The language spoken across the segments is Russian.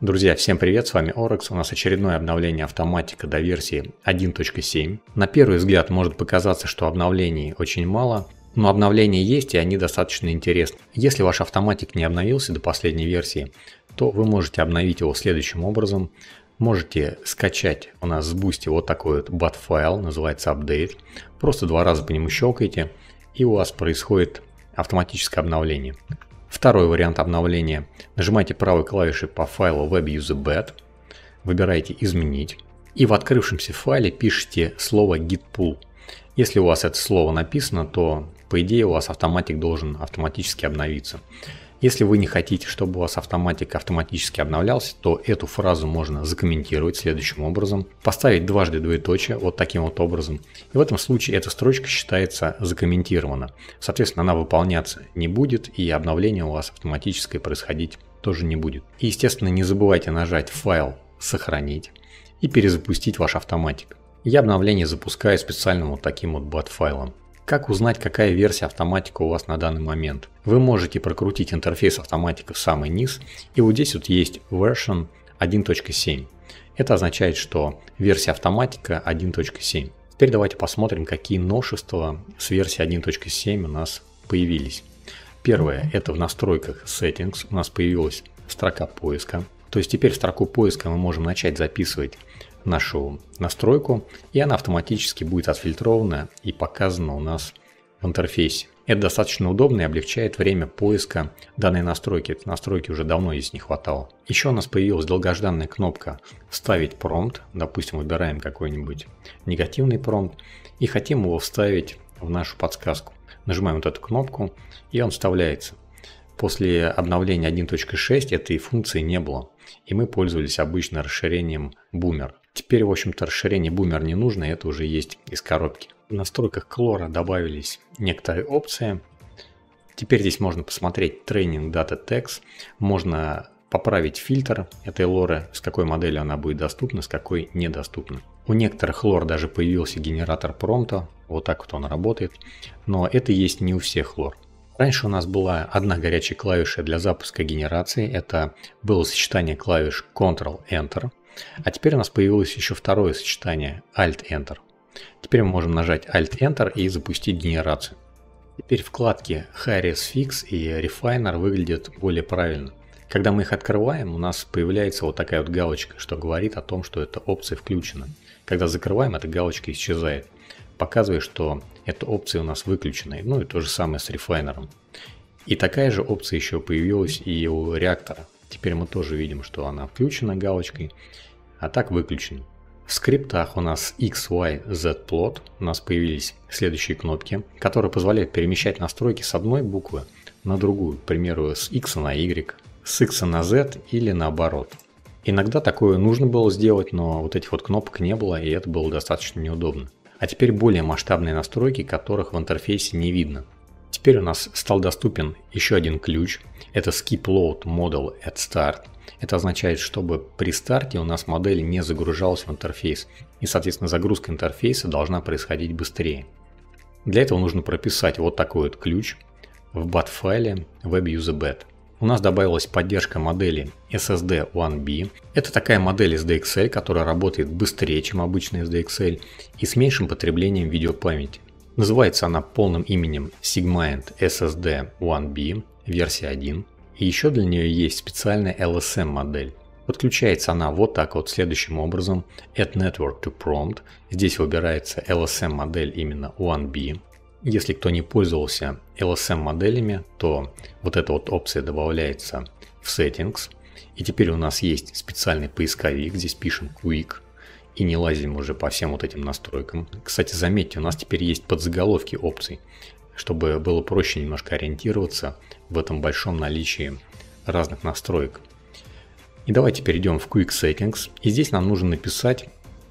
Друзья, всем привет, с вами Орекс. У нас очередное обновление автоматика до версии 1.7. На первый взгляд может показаться, что обновлений очень мало, но обновления есть и они достаточно интересны. Если ваш автоматик не обновился до последней версии, то вы можете обновить его следующим образом. Можете скачать у нас с Boosty вот такой вот bat-файл, называется update. Просто 2 раза по нему щелкаете, и у вас происходит автоматическое обновление. Второй вариант обновления. Нажимаете правой клавишей по файлу WebUseBat, выбираете «Изменить» и в открывшемся файле пишите слово gitpull. Если у вас это слово написано, то по идее у вас автоматик должен автоматически обновиться. Если вы не хотите, чтобы у вас автоматик автоматически обновлялся, то эту фразу можно закомментировать следующим образом. Поставить дважды двоеточие вот таким вот образом. И в этом случае эта строчка считается закомментирована. Соответственно, она выполняться не будет и обновление у вас автоматическое происходить тоже не будет. И, естественно, не забывайте нажать «Файл», «Сохранить» и перезапустить ваш автоматик. Я обновление запускаю специальным вот таким вот bat-файлом. Как узнать, какая версия автоматика у вас на данный момент? Вы можете прокрутить интерфейс автоматика в самый низ, и вот здесь вот есть version 1.7. Это означает, что версия автоматика 1.7. Теперь давайте посмотрим, какие новшества с версии 1.7 у нас появились. Первое, это в настройках Settings у нас появилась строка поиска. То есть теперь в строку поиска мы можем начать записывать нашу настройку, и она автоматически будет отфильтрована и показана у нас в интерфейсе. Это достаточно удобно и облегчает время поиска данной настройки. Этой настройки уже давно здесь не хватало. Еще у нас появилась долгожданная кнопка «Вставить промпт». Допустим, выбираем какой-нибудь негативный промпт и хотим его вставить в нашу подсказку. Нажимаем вот эту кнопку, и он вставляется. После обновления 1.6 этой функции не было, и мы пользовались обычно расширением Boomer. Теперь, в общем-то, расширение Boomer не нужно, это уже есть из коробки. В настройках Clora добавились некоторые опции. Теперь здесь можно посмотреть Training Data Tags, можно поправить фильтр этой лоры, с какой моделью она будет доступна, с какой недоступна. У некоторых лор даже появился генератор промпта, вот так вот он работает, но это есть не у всех лор. Раньше у нас была одна горячая клавиша для запуска генерации, это было сочетание клавиш Ctrl-Enter, а теперь у нас появилось еще второе сочетание Alt-Enter. Теперь мы можем нажать Alt-Enter и запустить генерацию. Теперь вкладки High-Res Fix и Refiner выглядят более правильно. Когда мы их открываем, у нас появляется вот такая вот галочка, что говорит о том, что эта опция включена. Когда закрываем, эта галочка исчезает, показывая, что эта опция у нас выключена. Ну и то же самое с Refiner. И такая же опция еще появилась и у реактора. Теперь мы тоже видим, что она включена галочкой, а так выключена. В скриптах у нас X, Y, Z plot у нас появились следующие кнопки, которые позволяют перемещать настройки с одной буквы на другую, к примеру, с X на Y, с X на Z или наоборот. Иногда такое нужно было сделать, но вот этих вот кнопок не было, и это было достаточно неудобно. А теперь более масштабные настройки, которых в интерфейсе не видно. Теперь у нас стал доступен еще один ключ. Это Skip Load Model at Start. Это означает, чтобы при старте у нас модель не загружалась в интерфейс. И, соответственно, загрузка интерфейса должна происходить быстрее. Для этого нужно прописать вот такой вот ключ в bat-файле WebUseBat. У нас добавилась поддержка модели SSD1B. Это такая модель SDXL, которая работает быстрее, чем обычная SDXL, и с меньшим потреблением видеопамяти. Называется она полным именем Sigmind SSD1B версия 1. И еще для нее есть специальная LSM модель. Подключается она вот так вот следующим образом. Add Network to Prompt. Здесь выбирается LSM модель именно 1B. Если кто не пользовался LSM моделями, то вот эта вот опция добавляется в Settings. И теперь у нас есть специальный поисковик. Здесь пишем Quick. И не лазим уже по всем вот этим настройкам. Кстати, заметьте, у нас теперь есть подзаголовки опций, чтобы было проще немножко ориентироваться в этом большом наличии разных настроек. И давайте перейдем в Quick Settings. И здесь нам нужно написать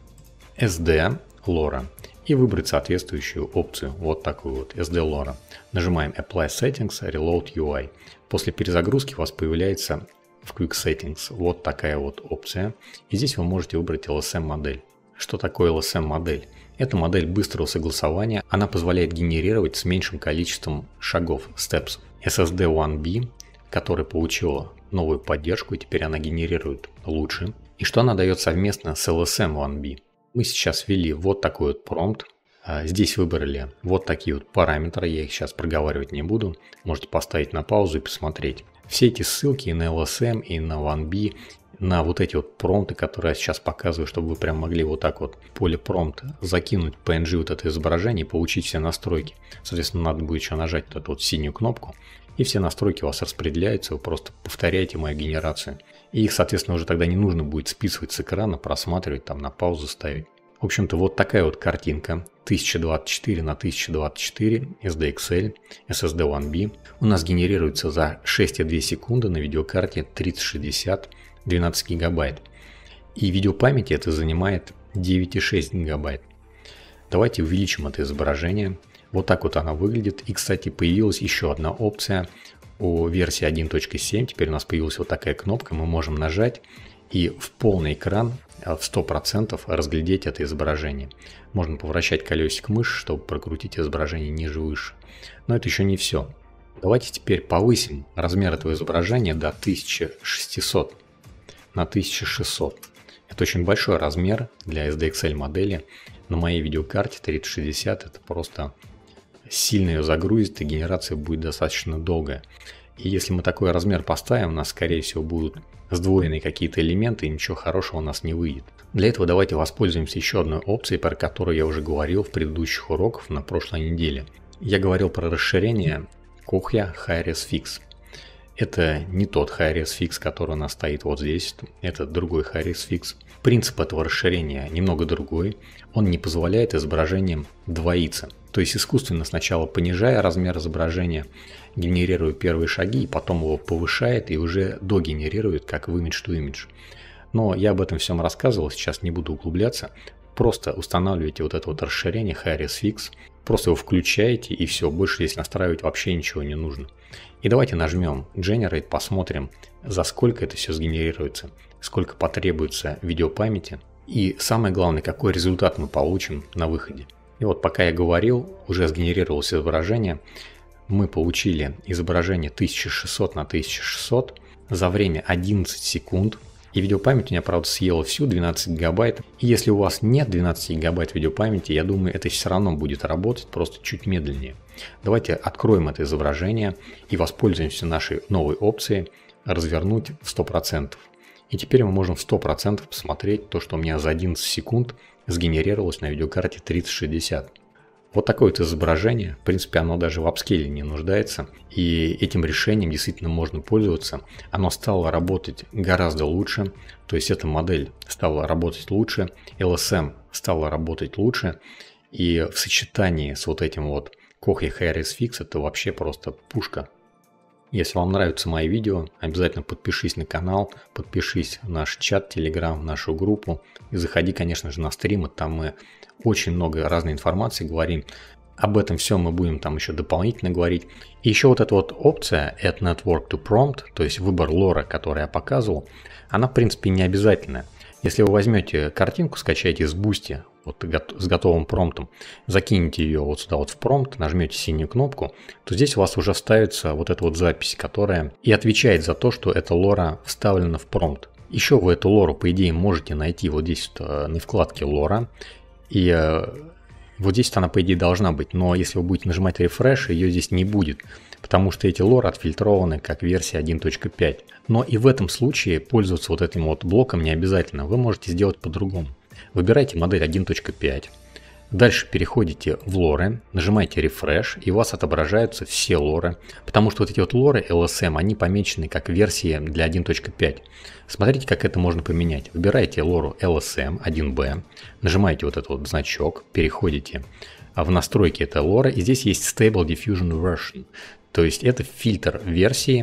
SD LoRa и выбрать соответствующую опцию, вот такую вот SD LoRa. Нажимаем Apply Settings, Reload UI. После перезагрузки у вас появляется в Quick Settings вот такая вот опция. И здесь вы можете выбрать LSM модель. Что такое LSM модель? Это модель быстрого согласования. Она позволяет генерировать с меньшим количеством шагов, steps. SSD1B которая получила новую поддержку, и теперь она генерирует лучше. И что она дает совместно с LSM 1B. Мы сейчас ввели вот такой вот промпт. Здесь выбрали вот такие вот параметры, я их сейчас проговаривать не буду. Можете поставить на паузу и посмотреть. Все эти ссылки и на LSM, и на 1B, на вот эти вот промпты, которые я сейчас показываю, чтобы вы прям могли вот так вот в поле промпта закинуть PNG вот это изображение и получить все настройки. Соответственно, надо будет еще нажать вот эту вот синюю кнопку, и все настройки у вас распределяются, вы просто повторяете мою генерацию. И их, соответственно, уже тогда не нужно будет списывать с экрана, просматривать, там на паузу ставить. В общем-то, вот такая вот картинка 1024 на 1024 SDXL SSD 1B у нас генерируется за 6,2 секунды на видеокарте 3060 12 гигабайт. И видеопамяти это занимает 9,6 гигабайт. Давайте увеличим это изображение. Вот так вот она выглядит. И, кстати, появилась еще одна опция у версии 1.7. Теперь у нас появилась вот такая кнопка. Мы можем нажать и в полный экран в 100% разглядеть это изображение. Можно повращать колесик мыши, чтобы прокрутить изображение ниже-выше. Но это еще не все. Давайте теперь повысим размер этого изображения до 1600 на 1600. Это очень большой размер для SDXL модели. На моей видеокарте 3060 это просто сильно ее загрузит, и генерация будет достаточно долгая. И если мы такой размер поставим, у нас скорее всего будут сдвоенные какие-то элементы, и ничего хорошего у нас не выйдет. Для этого давайте воспользуемся еще одной опцией, про которую я уже говорил в предыдущих уроках на прошлой неделе. Я говорил про расширение Kohya Hi-Res Fix. Это не тот Hi-Res Fix, который у нас стоит вот здесь, это другой Hi-Res Fix. Принцип этого расширения немного другой. Он не позволяет изображениям двоиться. То есть искусственно сначала понижая размер изображения, генерируя первые шаги, и потом его повышает и уже догенерирует как в image to image. Но я об этом всем рассказывал, сейчас не буду углубляться. Просто устанавливаете вот это вот расширение Hi-Res Fix, просто его включаете и все, больше здесь настраивать вообще ничего не нужно. И давайте нажмем Generate, посмотрим, за сколько это все сгенерируется, сколько потребуется видеопамяти и самое главное, какой результат мы получим на выходе. И вот пока я говорил, уже сгенерировалось изображение, мы получили изображение 1600 на 1600 за время 11 секунд. И видеопамять у меня, правда, съела всю 12 гигабайт. И если у вас нет 12 гигабайт видеопамяти, я думаю, это все равно будет работать, просто чуть медленнее. Давайте откроем это изображение и воспользуемся нашей новой опцией развернуть в 100%. И теперь мы можем в 100% посмотреть то, что у меня за 11 секунд сгенерировалось на видеокарте 3060. Вот такое вот изображение, в принципе, оно даже в апскейле не нуждается, и этим решением действительно можно пользоваться. Оно стало работать гораздо лучше, то есть эта модель стала работать лучше, LSM стала работать лучше, и в сочетании с вот этим вот Kohya Hi-Res Fix это вообще просто пушка. Если вам нравятся мои видео, обязательно подпишись на канал, подпишись в наш чат, Telegram, в нашу группу и заходи, конечно же, на стримы, там мы очень много разной информации говорим. Об этом всем мы будем там еще дополнительно говорить. И еще вот эта вот опция Add Network to Prompt, то есть выбор лора, который я показывал, она в принципе не обязательная. Если вы возьмете картинку, скачаете с Boosty, вот с готовым промптом, закинете ее вот сюда вот в промпт, нажмете синюю кнопку, то здесь у вас уже ставится вот эта вот запись, которая и отвечает за то, что эта лора вставлена в промпт. Еще вы эту лору, по идее, можете найти вот здесь на вкладке лора. И вот здесь она, по идее, должна быть. Но если вы будете нажимать Refresh, ее здесь не будет. Потому что эти лоры отфильтрованы как версия 1.5. Но и в этом случае пользоваться вот этим вот блоком не обязательно. Вы можете сделать по-другому. Выбирайте модель 1.5. Дальше переходите в лоры, нажимаете Refresh, и у вас отображаются все лоры. Потому что вот эти вот лоры LSM, они помечены как версии для 1.5. Смотрите, как это можно поменять. Выбираете лору LSM 1B, нажимаете вот этот вот значок, переходите в настройки этой лоры, и здесь есть Stable Diffusion Version. То есть это фильтр версии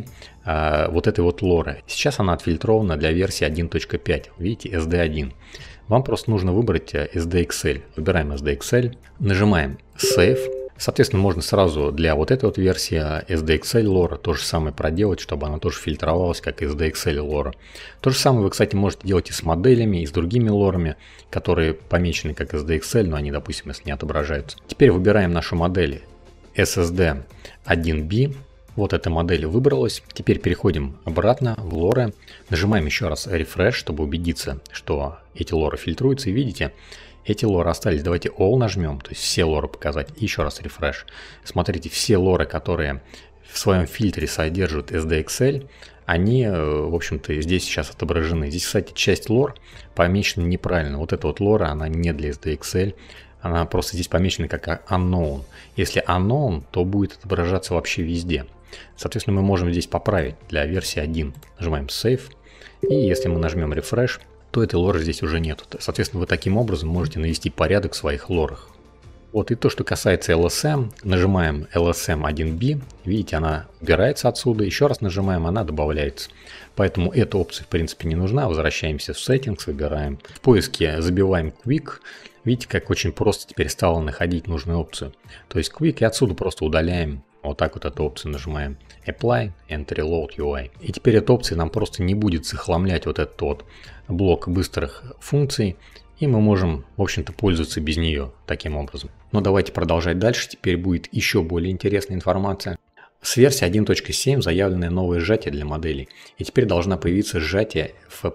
вот этой вот лоры. Сейчас она отфильтрована для версии 1.5. Видите, SD1. Вам просто нужно выбрать SDXL. Выбираем SDXL, нажимаем Save. Соответственно, можно сразу для вот этой вот версии SDXL лора то же самое проделать, чтобы она тоже фильтровалась как SDXL лора. То же самое вы, кстати, можете делать и с моделями, и с другими лорами, которые помечены как SDXL, но они, допустим, если не отображаются. Теперь выбираем нашу модель SSD 1B. Вот эта модель выбралась. Теперь переходим обратно в лоры. Нажимаем еще раз Refresh, чтобы убедиться, что эти лоры фильтруются. И видите, эти лоры остались. Давайте All нажмем, то есть все лоры показать. И еще раз Refresh. Смотрите, все лоры, которые в своем фильтре содержат SDXL, они, в общем-то, здесь сейчас отображены. Здесь, кстати, часть лор помечена неправильно. Вот эта вот лора, она не для SDXL. Она просто здесь помечена как unknown. Если unknown, то будет отображаться вообще везде. Соответственно, мы можем здесь поправить для версии 1. Нажимаем Save. И если мы нажмем Refresh, то этой лоры здесь уже нет. Соответственно, вы таким образом можете навести порядок в своих лорах. Вот и то, что касается LSM, нажимаем LSM 1B, видите, она убирается отсюда, еще раз нажимаем, она добавляется. Поэтому эта опция в принципе не нужна, возвращаемся в Settings, выбираем. В поиске забиваем Quick, видите, как очень просто теперь стало находить нужную опцию. То есть Quick, и отсюда просто удаляем, вот так вот эту опцию нажимаем Apply and Reload UI. И теперь эта опция нам просто не будет захламлять вот этот вот блок быстрых функций. И мы можем, в общем-то, пользоваться без нее таким образом. Но давайте продолжать дальше. Теперь будет еще более интересная информация. С версии 1.7 заявленное новое сжатие для моделей. И теперь должна появиться сжатие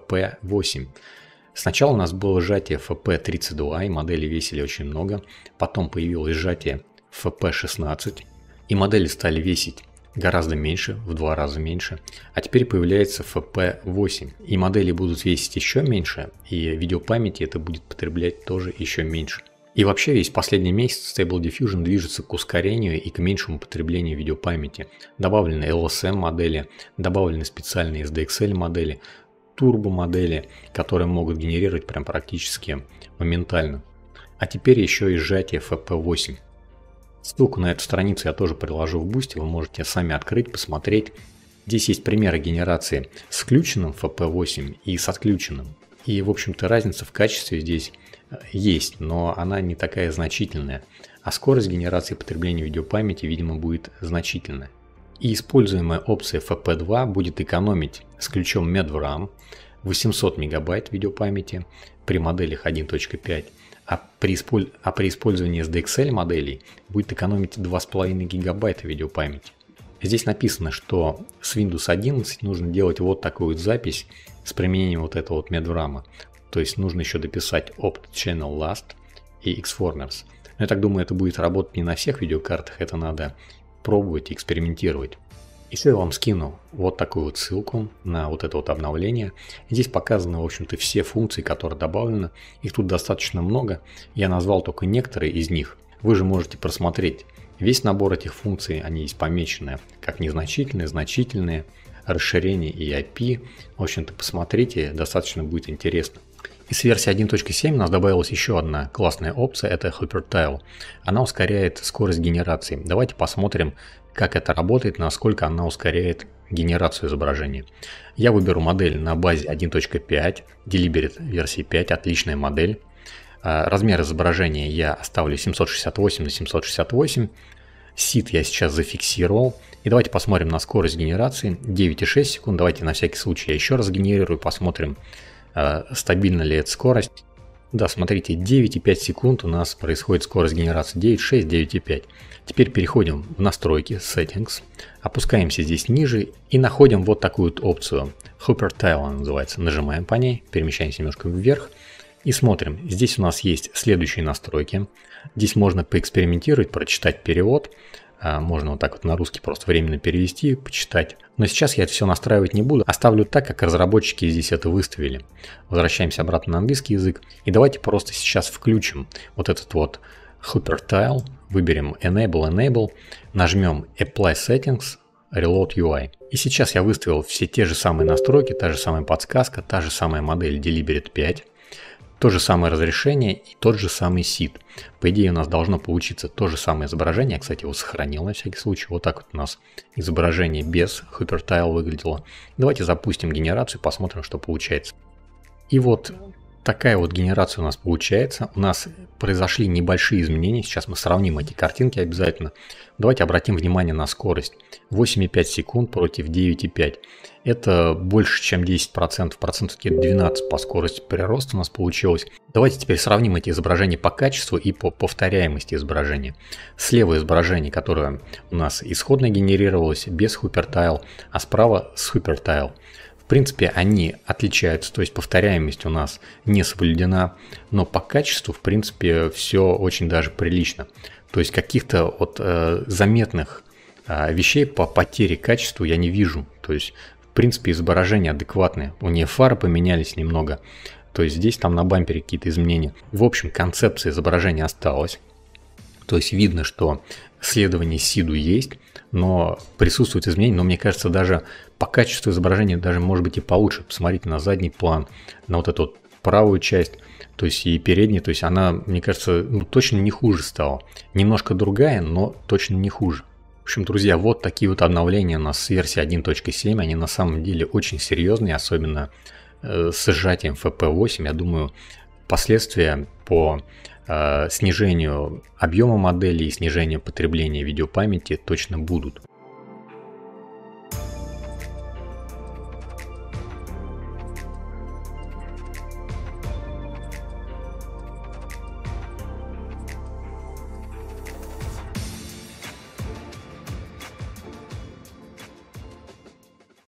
FP8. Сначала у нас было сжатие FP32, и модели весили очень много. Потом появилось сжатие FP16, и модели стали весить гораздо меньше, в 2 раза меньше. А теперь появляется FP8, и модели будут весить еще меньше, и видеопамяти это будет потреблять тоже еще меньше. И вообще весь последний месяц Stable Diffusion движется к ускорению и к меньшему потреблению видеопамяти. Добавлены LSM модели, добавлены специальные SDXL модели, турбо модели, которые могут генерировать прям практически моментально. А теперь еще и сжатие FP8. Ссылку на эту страницу я тоже приложу в Boosty, вы можете сами открыть, посмотреть. Здесь есть примеры генерации с включенным FP8 и с отключенным. И, в общем-то, разница в качестве здесь есть, но она не такая значительная. А скорость генерации потребления видеопамяти, видимо, будет значительная. И используемая опция FP2 будет экономить с ключом MedVram 800 мегабайт видеопамяти при моделях 1.5. А при использовании SDXL моделей будет экономить 2,5 гигабайта видеопамяти. Здесь написано, что с Windows 11 нужно делать вот такую вот запись с применением вот этого вот MedVram. То есть нужно еще дописать Opt Channel Last и Xformers. Но я так думаю, это будет работать не на всех видеокартах, это надо пробовать и экспериментировать. Еще я вам скину вот такую вот ссылку на вот это вот обновление. Здесь показаны, в общем-то, все функции, которые добавлены. Их тут достаточно много. Я назвал только некоторые из них. Вы же можете просмотреть весь набор этих функций. Они есть помечены как незначительные, значительные, расширение и IP. В общем-то, посмотрите, достаточно будет интересно. И с версии 1.7 у нас добавилась еще одна классная опция, это Hypertile. Она ускоряет скорость генерации. Давайте посмотрим, как это работает, насколько она ускоряет генерацию изображения. Я выберу модель на базе 1.5, Deliberate версии 5, отличная модель. Размер изображения я оставлю 768 на 768. Seed я сейчас зафиксировал. И давайте посмотрим на скорость генерации. 9,6 секунд. Давайте на всякий случай я еще раз генерирую, посмотрим, стабильна ли эта скорость. Да, смотрите, 9,5 секунд у нас происходит скорость генерации. 9,6, 9,5. Теперь переходим в настройки, Settings. Опускаемся здесь ниже и находим вот такую вот опцию. Hypertile она называется. Нажимаем по ней, перемещаемся немножко вверх. И смотрим, здесь у нас есть следующие настройки. Здесь можно поэкспериментировать, прочитать перевод. Можно вот так вот на русский просто временно перевести, почитать. Но сейчас я это все настраивать не буду. Оставлю так, как разработчики здесь это выставили. Возвращаемся обратно на английский язык. И давайте просто сейчас включим вот этот вот Hypertile. Выберем Enable. Нажмем Apply Settings, Reload UI. И сейчас я выставил все те же самые настройки, та же самая подсказка, та же самая модель Deliberate 5. То же самое разрешение и тот же самый seed. По идее у нас должно получиться то же самое изображение. Я, кстати, его сохранил на всякий случай. Вот так вот у нас изображение без Hypertile выглядело. Давайте запустим генерацию, посмотрим, что получается. И вот такая вот генерация у нас получается. У нас произошли небольшие изменения. Сейчас мы сравним эти картинки обязательно. Давайте обратим внимание на скорость. 8,5 секунд против 9,5. Это больше, чем 10%. Процентов 12 по скорости прироста у нас получилось. Давайте теперь сравним эти изображения по качеству и по повторяемости изображения. Слева изображение, которое у нас исходно генерировалось без HooperTile, а справа с HooperTile. В принципе, они отличаются, то есть повторяемость у нас не соблюдена, но по качеству, в принципе, все очень даже прилично. То есть каких-то вот заметных вещей по потере качества я не вижу. То есть, в принципе, изображения адекватные. У нее фары поменялись немного. То есть здесь там на бампере какие-то изменения. В общем, концепция изображения осталась. То есть видно, что следование СИДу есть, но присутствуют изменения. Но мне кажется, даже по качеству изображения даже может быть и получше. Посмотрите на задний план, на вот эту вот правую часть, то есть и передняя. То есть она, мне кажется, точно не хуже стала. Немножко другая, но точно не хуже. В общем, друзья, вот такие вот обновления у нас с версии 1.7. Они на самом деле очень серьезные, особенно с сжатием FP8. Я думаю, последствия по снижению объема модели и снижению потребления видеопамяти точно будут.